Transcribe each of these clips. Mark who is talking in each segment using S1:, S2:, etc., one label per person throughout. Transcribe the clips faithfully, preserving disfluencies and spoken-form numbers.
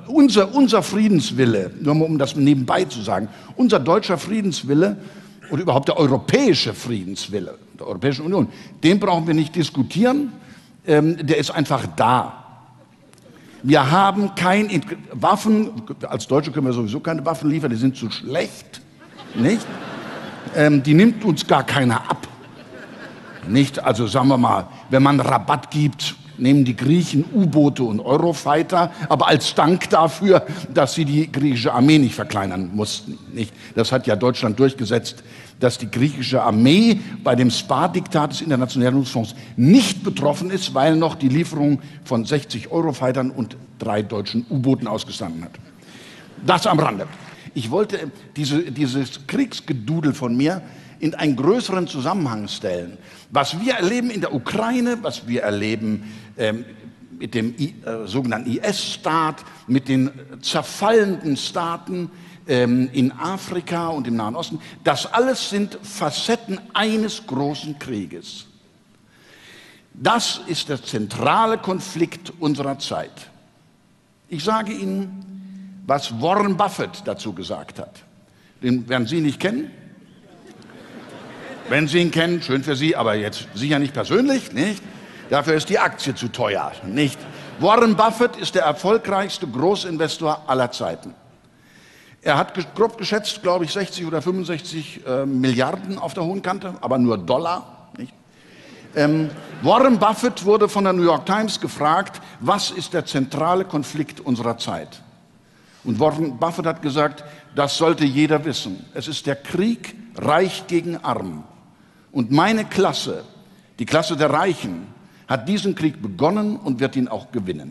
S1: unser, unser Friedenswille, nur mal um das nebenbei zu sagen, unser deutscher Friedenswille oder überhaupt der europäische Friedenswille der Europäischen Union, den brauchen wir nicht diskutieren, ähm, der ist einfach da. Wir haben kein Waffen, als Deutsche können wir sowieso keine Waffen liefern, die sind zu schlecht, nicht? Ähm, die nimmt uns gar keiner ab. Nicht, also sagen wir mal, wenn man Rabatt gibt, nehmen die Griechen U-Boote und Eurofighter, aber als Dank dafür, dass sie die griechische Armee nicht verkleinern mussten. Nicht? Das hat ja Deutschland durchgesetzt, dass die griechische Armee bei dem Spar-Diktat des Internationalen Währungsfonds nicht betroffen ist, weil noch die Lieferung von sechzig Eurofightern und drei deutschen U-Booten ausgestanden hat. Das am Rande. Ich wollte diese, dieses Kriegsgedudel von mir in einen größeren Zusammenhang stellen. Was wir erleben in der Ukraine, was wir erleben ähm, mit dem I, äh, sogenannten I S-Staat, mit den zerfallenden Staaten ähm, in Afrika und im Nahen Osten, das alles sind Facetten eines großen Krieges. Das ist der zentrale Konflikt unserer Zeit. Ich sage Ihnen, was Warren Buffett dazu gesagt hat. Den werden Sie nicht kennen. Wenn Sie ihn kennen, schön für Sie, aber jetzt sicher nicht persönlich, nicht? Dafür ist die Aktie zu teuer, nicht? Warren Buffett ist der erfolgreichste Großinvestor aller Zeiten. Er hat grob geschätzt, glaube ich, sechzig oder fünfundsechzig äh, Milliarden auf der hohen Kante, aber nur Dollar, nicht? Ähm, Warren Buffett wurde von der New York Times gefragt, was ist der zentrale Konflikt unserer Zeit? Und Warren Buffett hat gesagt, das sollte jeder wissen. Es ist der Krieg Reich gegen Arm. Und meine Klasse, die Klasse der Reichen, hat diesen Krieg begonnen und wird ihn auch gewinnen.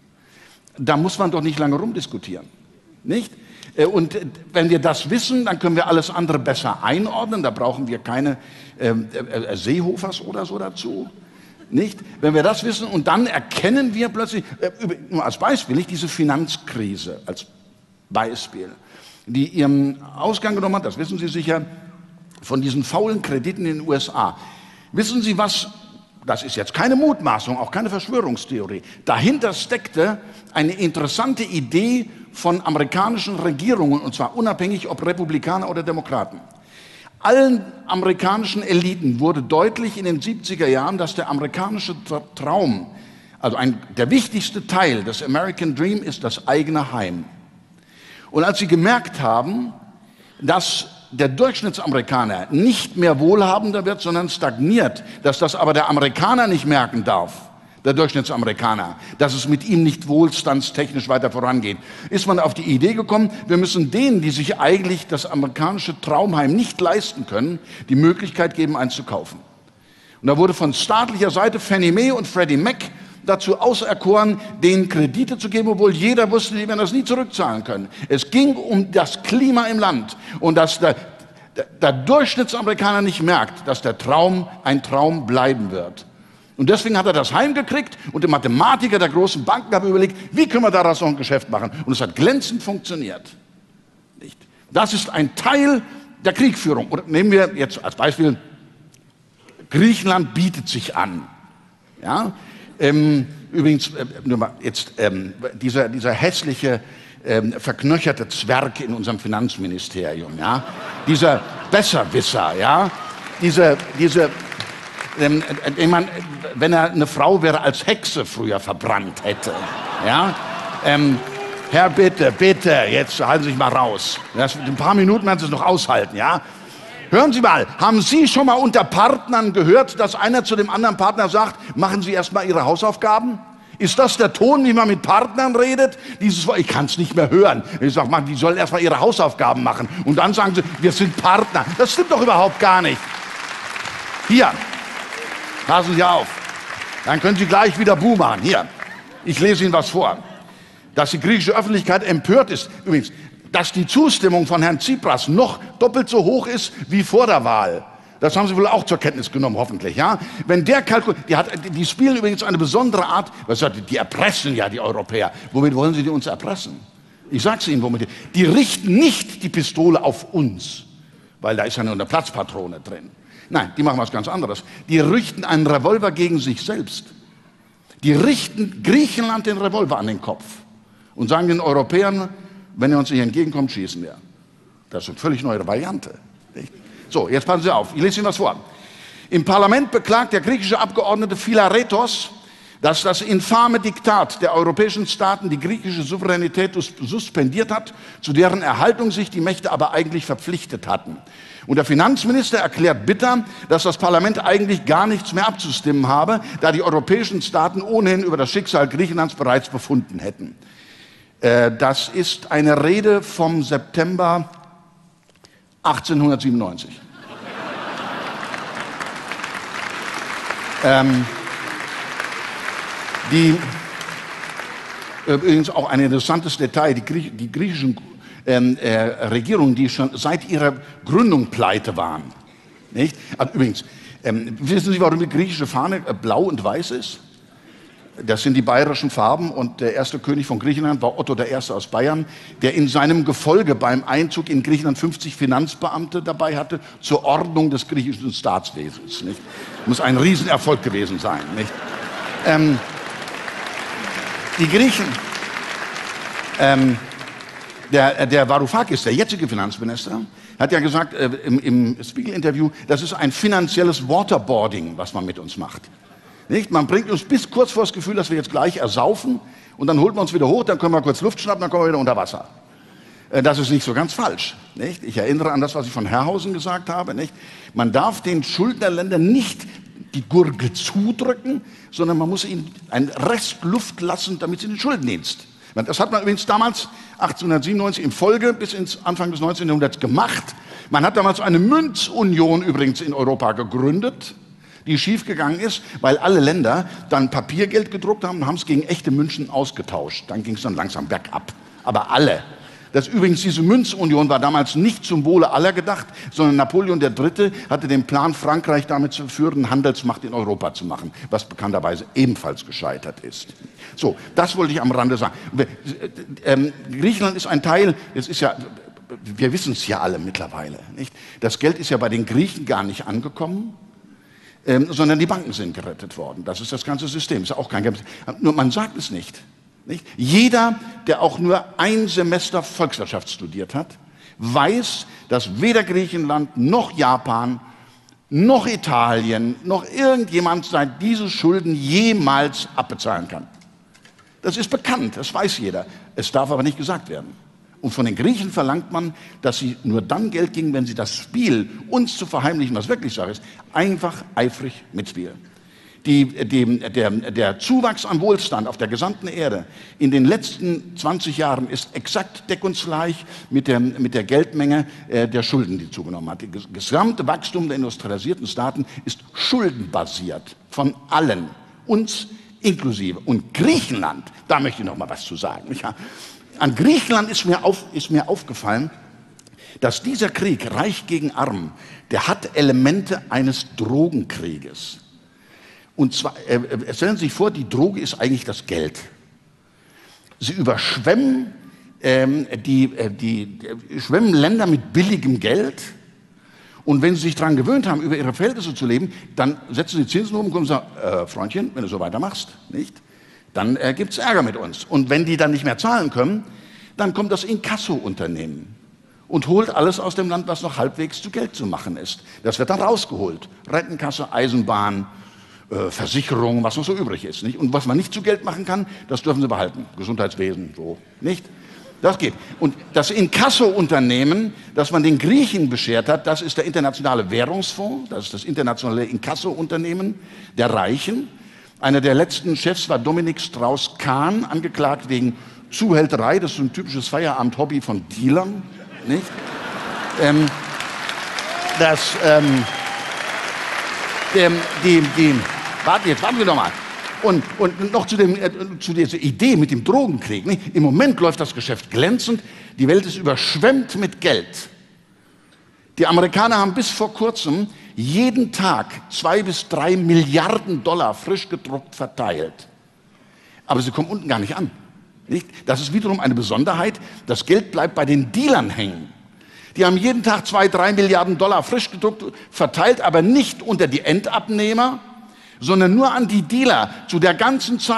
S1: Da muss man doch nicht lange rumdiskutieren, nicht? Und wenn wir das wissen, dann können wir alles andere besser einordnen. Da brauchen wir keine äh, äh, Seehofers oder so dazu, nicht? Wenn wir das wissen und dann erkennen wir plötzlich, äh, nur als Beispiel, nicht diese Finanzkrise als Beispiel, die ihren Ausgang genommen hat, das wissen Sie sicher, von diesen faulen Krediten in den U S A. Wissen Sie was, das ist jetzt keine Mutmaßung, auch keine Verschwörungstheorie, dahinter steckte eine interessante Idee von amerikanischen Regierungen, und zwar unabhängig, ob Republikaner oder Demokraten. Allen amerikanischen Eliten wurde deutlich in den siebziger Jahren, dass der amerikanische Traum, also ein, der wichtigste Teil des American Dream ist das eigene Heim. Und als sie gemerkt haben, dass der Durchschnittsamerikaner nicht mehr wohlhabender wird, sondern stagniert, dass das aber der Amerikaner nicht merken darf, der Durchschnittsamerikaner, dass es mit ihm nicht wohlstandstechnisch weiter vorangeht, ist man auf die Idee gekommen, wir müssen denen, die sich eigentlich das amerikanische Traumheim nicht leisten können, die Möglichkeit geben, eins zu kaufen. Und da wurde von staatlicher Seite Fannie Mae und Freddie Mac dazu auserkoren, denen Kredite zu geben, obwohl jeder wusste, die werden das nie zurückzahlen können. Es ging um das Klima im Land und dass der, der, der Durchschnittsamerikaner nicht merkt, dass der Traum ein Traum bleiben wird. Und deswegen hat er das heimgekriegt und die Mathematiker der großen Banken haben überlegt, wie können wir daraus noch ein Geschäft machen? Und es hat glänzend funktioniert. Nicht? Das ist ein Teil der Kriegführung. Oder nehmen wir jetzt als Beispiel, Griechenland bietet sich an. Ja? Ähm, übrigens, äh, nur mal jetzt, ähm, dieser, dieser hässliche, ähm, verknöcherte Zwerg in unserem Finanzministerium, ja? Dieser Besserwisser, ja? Diese, diese, ähm, äh, man, wenn er eine Frau wäre, als Hexe früher verbrannt hätte, ja? Ähm, Herr, bitte, bitte, jetzt halten Sie sich mal raus. Das, in ein paar Minuten werden Sie es noch aushalten, ja? Hören Sie mal, haben Sie schon mal unter Partnern gehört, dass einer zu dem anderen Partner sagt, machen Sie erst mal Ihre Hausaufgaben? Ist das der Ton, wie man mit Partnern redet? Dieses, ich kann es nicht mehr hören. Ich sage, man, die sollen erst mal ihre Hausaufgaben machen. Und dann sagen sie, wir sind Partner. Das stimmt doch überhaupt gar nicht. Hier, passen Sie auf. Dann können Sie gleich wieder Buh machen. Hier, ich lese Ihnen was vor. Dass die griechische Öffentlichkeit empört ist. Übrigens, dass die Zustimmung von Herrn Tsipras noch doppelt so hoch ist wie vor der Wahl. Das haben Sie wohl auch zur Kenntnis genommen, hoffentlich, ja? Wenn der kalkuliert, die, hat, die spielen übrigens eine besondere Art, was sagt, die erpressen ja die Europäer. Womit wollen sie die uns erpressen? Ich sag's Ihnen, womit. Die, die richten nicht die Pistole auf uns, weil da ist ja nur eine Platzpatrone drin. Nein, die machen was ganz anderes. Die richten einen Revolver gegen sich selbst. Die richten Griechenland den Revolver an den Kopf und sagen den Europäern, wenn ihr uns nicht entgegenkommt, schießen wir. Das ist eine völlig neue Variante. Nicht? So, jetzt passen Sie auf, ich lese Ihnen was vor. Im Parlament beklagt der griechische Abgeordnete Philaretos, dass das infame Diktat der europäischen Staaten die griechische Souveränität suspendiert hat, zu deren Erhaltung sich die Mächte aber eigentlich verpflichtet hatten. Und der Finanzminister erklärt bitter, dass das Parlament eigentlich gar nichts mehr abzustimmen habe, da die europäischen Staaten ohnehin über das Schicksal Griechenlands bereits befunden hätten. Äh, das ist eine Rede vom September achtzehnhundertsiebenundneunzig. ähm, die, übrigens auch ein interessantes Detail, die, Griech, die griechischen ähm, äh, Regierungen, die schon seit ihrer Gründung pleite waren. Nicht? Also übrigens, ähm, wissen Sie, warum die griechische Fahne äh, blau und weiß ist? Das sind die bayerischen Farben und der erste König von Griechenland war Otto der Erste aus Bayern, der in seinem Gefolge beim Einzug in Griechenland fünfzig Finanzbeamte dabei hatte zur Ordnung des griechischen Staatswesens. Nicht? Muss ein Riesenerfolg gewesen sein. Nicht? Ähm, die Griechen, ähm, der, der Varoufakis, der jetzige Finanzminister, hat ja gesagt äh, im, im Spiegel-Interview, das ist ein finanzielles Waterboarding, was man mit uns macht. Nicht? Man bringt uns bis kurz vor das Gefühl, dass wir jetzt gleich ersaufen und dann holt man uns wieder hoch, dann können wir kurz Luft schnappen, dann kommen wir wieder unter Wasser. Das ist nicht so ganz falsch. Nicht? Ich erinnere an das, was ich von Herrhausen gesagt habe. Nicht? Man darf den Schuldnerländern nicht die Gurgel zudrücken, sondern man muss ihnen einen Rest Luft lassen, damit sie den Schuldendienst. Das hat man übrigens damals achtzehnhundertsiebenundneunzig in Folge bis ins Anfang des neunzehnten Jahrhunderts gemacht. Man hat damals eine Münzunion übrigens in Europa gegründet, die schiefgegangen ist, weil alle Länder dann Papiergeld gedruckt haben und haben es gegen echte Münzen ausgetauscht. Dann ging es dann langsam bergab. Aber alle. Das übrigens, diese Münzunion war damals nicht zum Wohle aller gedacht, sondern Napoleon der Dritte hatte den Plan, Frankreich damit zu führen, Handelsmacht in Europa zu machen, was bekannterweise ebenfalls gescheitert ist. So, das wollte ich am Rande sagen. Ähm, Griechenland ist ein Teil, es ist ja, wir wissen es ja alle mittlerweile, nicht? Das Geld ist ja bei den Griechen gar nicht angekommen. Ähm, sondern die Banken sind gerettet worden. Das ist das ganze System. Ist ja auch kein Geheimnis. Nur man sagt es nicht, nicht. Jeder, der auch nur ein Semester Volkswirtschaft studiert hat, weiß, dass weder Griechenland noch Japan noch Italien noch irgendjemand seit diese Schulden jemals abbezahlen kann. Das ist bekannt, das weiß jeder. Es darf aber nicht gesagt werden. Und von den Griechen verlangt man, dass sie nur dann Geld geben, wenn sie das Spiel, uns zu verheimlichen, was wirklich Sache ist, einfach eifrig mitspielen. Die, die, der, der Zuwachs an Wohlstand auf der gesamten Erde in den letzten zwanzig Jahren ist exakt deckungsgleich mit der, mit der Geldmenge äh, der Schulden, die zugenommen hat. Das gesamte Wachstum der industrialisierten Staaten ist schuldenbasiert von allen, uns inklusive. Und Griechenland, da möchte ich noch mal was zu sagen. Ja. An Griechenland ist mir, auf, ist mir aufgefallen, dass dieser Krieg, Reich gegen Arm, der hat Elemente eines Drogenkrieges. Und zwar, äh, stellen Sie sich vor, die Droge ist eigentlich das Geld. Sie überschwemmen, ähm, die, äh, die, die schwemmen Länder mit billigem Geld. Und wenn sie sich daran gewöhnt haben, über ihre Verhältnisse zu leben, dann setzen sie Zinsen um und kommen und sagen, äh, Freundchen, wenn du so weitermachst, nicht? Dann äh, gibt es Ärger mit uns. Und wenn die dann nicht mehr zahlen können, dann kommt das Inkasso-Unternehmen und holt alles aus dem Land, was noch halbwegs zu Geld zu machen ist. Das wird dann rausgeholt. Rentenkasse, Eisenbahn, äh, Versicherung, was noch so übrig ist. Nicht? Und was man nicht zu Geld machen kann, das dürfen sie behalten. Gesundheitswesen, so. Nicht? Das geht. Und das Inkasso-Unternehmen, das man den Griechen beschert hat, das ist der Internationale Währungsfonds, das ist das internationale Inkasso-Unternehmen der Reichen. Einer der letzten Chefs war Dominik Strauss-Kahn, angeklagt wegen Zuhälterei. Das ist ein typisches Feierabend-Hobby von Dealern. Nicht? ähm, das, ähm, dem, die, die, warte, jetzt warten wir doch mal. Und, und noch zu, dem, äh, zu dieser Idee mit dem Drogenkrieg. Nicht? Im Moment läuft das Geschäft glänzend. Die Welt ist überschwemmt mit Geld. Die Amerikaner haben bis vor kurzem jeden Tag zwei bis drei Milliarden Dollar frisch gedruckt verteilt. Aber sie kommen unten gar nicht an. Nicht? Das ist wiederum eine Besonderheit. Das Geld bleibt bei den Dealern hängen. Die haben jeden Tag zwei, drei Milliarden Dollar frisch gedruckt verteilt, aber nicht unter die Endabnehmer, sondern nur an die Dealer zu der ganzen Zeit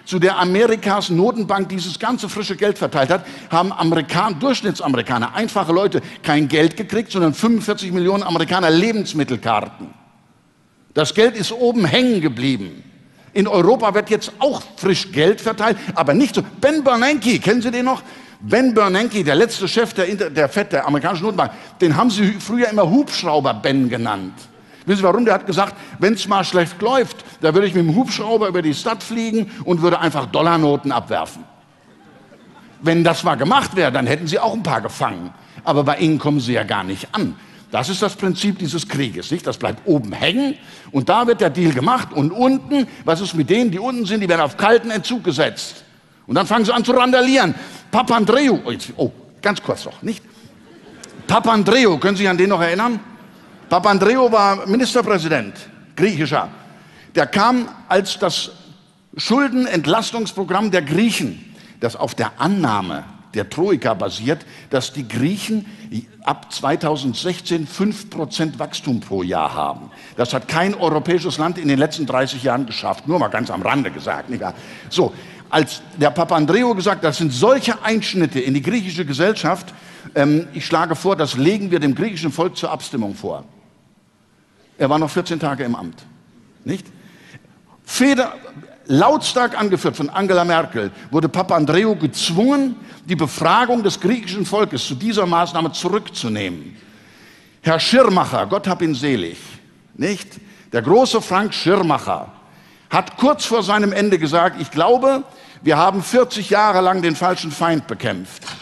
S1: zu der Amerikas Notenbank dieses ganze frische Geld verteilt hat, haben Amerikaner, Durchschnittsamerikaner, einfache Leute, kein Geld gekriegt, sondern fünfundvierzig Millionen Amerikaner Lebensmittelkarten. Das Geld ist oben hängen geblieben. In Europa wird jetzt auch frisch Geld verteilt, aber nicht so. Ben Bernanke, kennen Sie den noch? Ben Bernanke, der letzte Chef der, Inter der Fed, der amerikanischen Notenbank, den haben sie früher immer Hubschrauber Ben genannt. Wissen Sie warum? Der hat gesagt, wenn es mal schlecht läuft, da würde ich mit dem Hubschrauber über die Stadt fliegen und würde einfach Dollarnoten abwerfen. Wenn das mal gemacht wäre, dann hätten sie auch ein paar gefangen. Aber bei ihnen kommen sie ja gar nicht an. Das ist das Prinzip dieses Krieges, nicht? Das bleibt oben hängen und da wird der Deal gemacht und unten, was ist mit denen, die unten sind, die werden auf kalten Entzug gesetzt. Und dann fangen sie an zu randalieren. Papandreou, oh, jetzt, oh ganz kurz noch, nicht? Papandreou, können Sie sich an den noch erinnern? Papandreou war Ministerpräsident, griechischer. Der kam als das Schuldenentlastungsprogramm der Griechen, das auf der Annahme der Troika basiert, dass die Griechen ab zweitausendsechzehn fünf Prozent Wachstum pro Jahr haben. Das hat kein europäisches Land in den letzten dreißig Jahren geschafft. Nur mal ganz am Rande gesagt. Nicht wahr? So, als der Papandreou gesagt, das sind solche Einschnitte in die griechische Gesellschaft, ähm, ich schlage vor, das legen wir dem griechischen Volk zur Abstimmung vor. Er war noch vierzehn Tage im Amt. Nicht? Feder, lautstark angeführt von Angela Merkel, wurde Papandreou gezwungen, die Befragung des griechischen Volkes zu dieser Maßnahme zurückzunehmen. Herr Schirmacher, Gott hab ihn selig, nicht? Der große Frank Schirmacher hat kurz vor seinem Ende gesagt, ich glaube, wir haben vierzig Jahre lang den falschen Feind bekämpft.